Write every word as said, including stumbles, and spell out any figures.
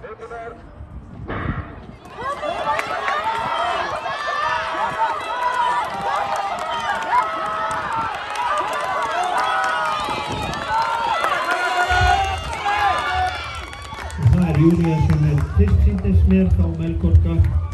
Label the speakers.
Speaker 1: Það er Júlía sem er fyrst sýndist mér þá Melkorka